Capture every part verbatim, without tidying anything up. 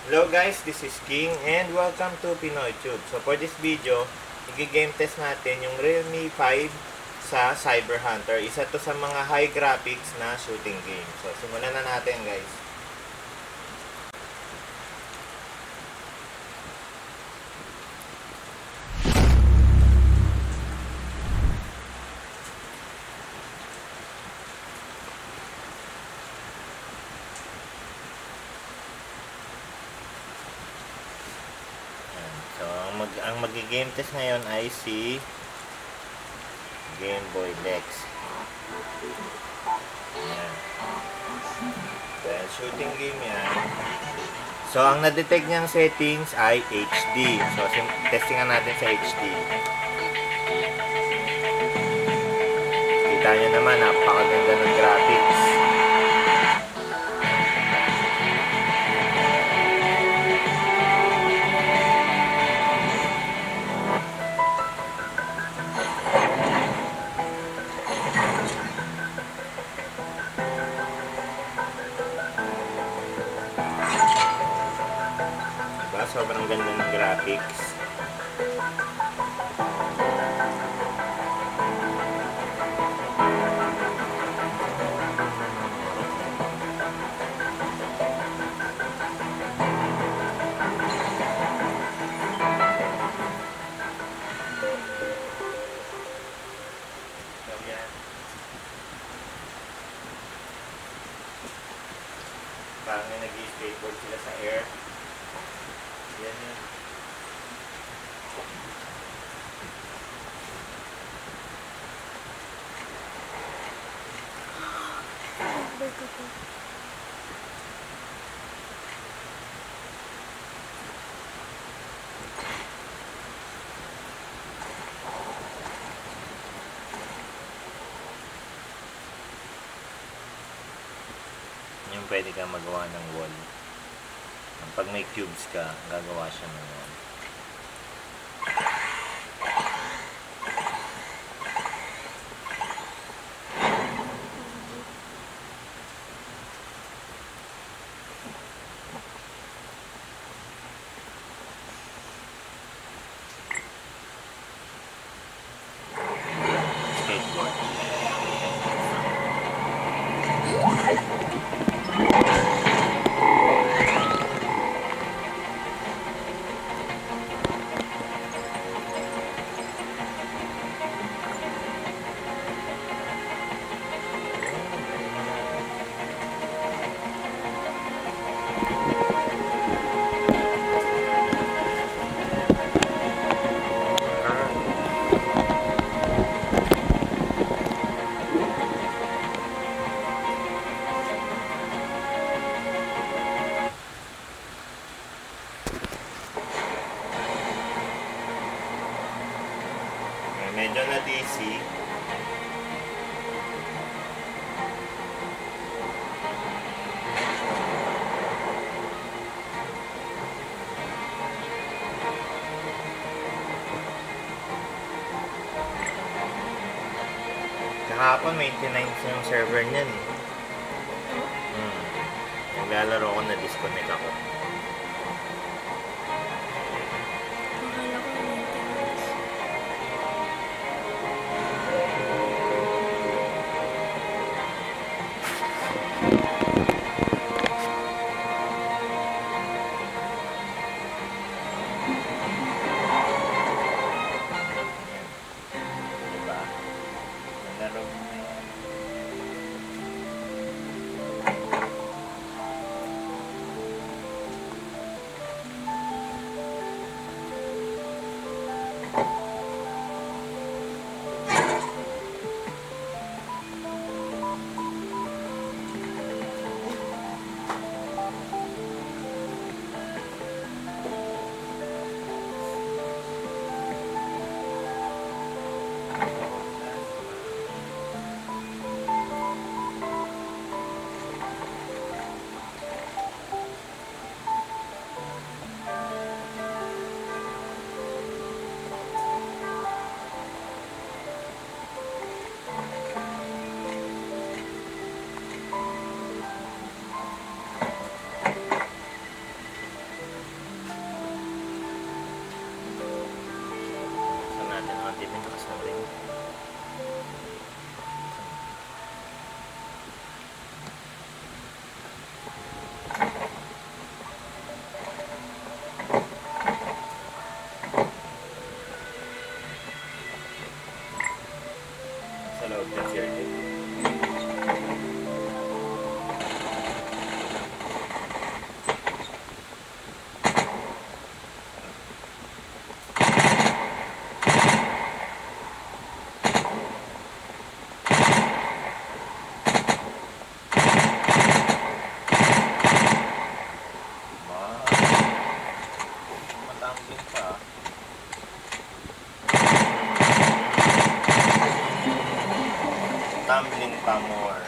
Hello guys, this is King and welcome to Pinoy Tube. So for this video, i-game test natin yung Realme five sa Cyber Hunter. Isa to sa mga high graphics na shooting game. So simulan na natin guys. So, ang, mag, ang mag-game test ngayon ay si Game Boy Lex. Ayan. Well, shooting game yan. So, ang na-detect niyang settings ay H D. So, testingan natin sa H D. Kita nyo naman, napakaganda ng graphics. Sobrang ganda ng graphics. Parang may nag-skateboard sila sa air. Yan yun. Yung pwede kang magawa ng wall. Pag may cubes ka, gagawa siya ng wall. Skateboard. Medyo na-dizzy. Kahapon maintenance yung server niyan. Hmm. Naglalaro ko, na-disconnect ako. tumbling pa. Tumbling pa more.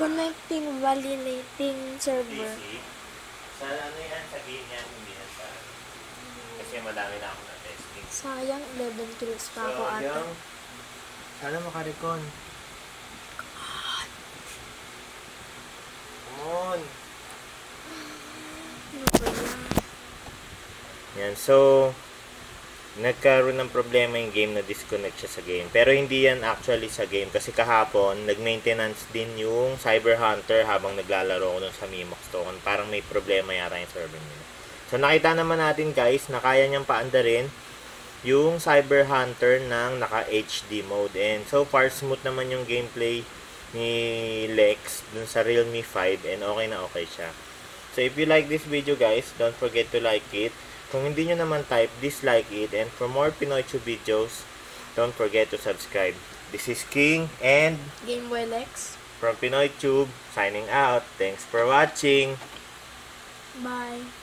Connecting validating P server. C. Sa ano yan? Sa game yan, hindi yan sa... Kasi madami na ako na testing. Sayang, eleven kills pa ako So, ata. yung... Sana makarecon. Come on! Ano ba yan? Yan, so... Nagkaroon ng problema yung game na disconnect siya sa game. Pero hindi yan actually sa game. Kasi kahapon, nag-maintenance din yung Cyber Hunter habang naglalaro ko dun sa Mimox Token. Parang may problema yata yung server nila. So nakita naman natin guys na kaya niyang paandarin yung Cyber Hunter ng naka-H D mode. And so far, smooth naman yung gameplay ni Lex dun sa Realme five. And okay na okay siya. So if you like this video guys, don't forget to like it. Kung hindi nyo naman type, dislike it. And for more Pinoy Tube videos, don't forget to subscribe. This is King and Game Boy Lex. from Pinoy Tube, signing out. Thanks for watching. Bye.